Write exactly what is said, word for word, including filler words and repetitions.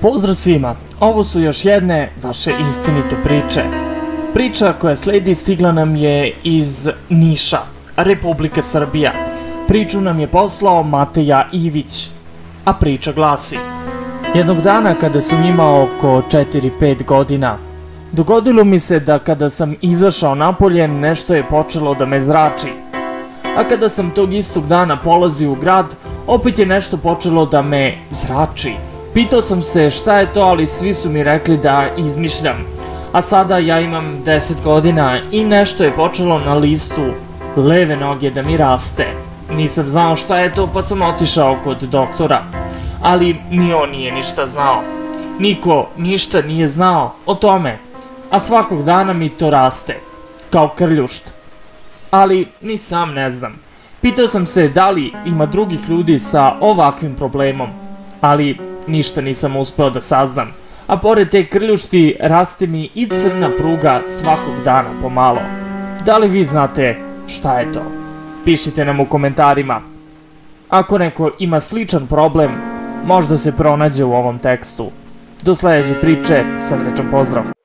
Pozdrav svima, ovo su još jedne vaše istinite priče. Priča koja sledi stigla nam je iz Niša, Republika Srbija. Priču nam je poslao Mateja Ivić, a priča glasi: jednog dana kada sam imao oko četiri pet godina, dogodilo mi se da kada sam izašao napolje nešto je počelo da me zrači. A kada sam tog istog dana polazio u grad, opet je nešto počelo da me zrači. Pitao sam se šta je to, ali svi su mi rekli da izmišljam. A sada ja imam deset godina i nešto je počelo na listu leve noge da mi raste. Nisam znao šta je to, pa sam otišao kod doktora. Ali ni on nije ništa znao. Niko ništa nije znao o tome. A svakog dana mi to raste, kao krljušt. Ali ni sam ne znam. Pitao sam se da li ima drugih ljudi sa ovakvim problemom, ali ništa nisam uspeo da saznam. A pored te krljušti raste mi i crna pruga svakog dana pomalo. Da li vi znate šta je to? Pišite nam u komentarima. Ako neko ima sličan problem, možda se pronađe u ovom tekstu. Do sledeće priče, srdečan pozdrav!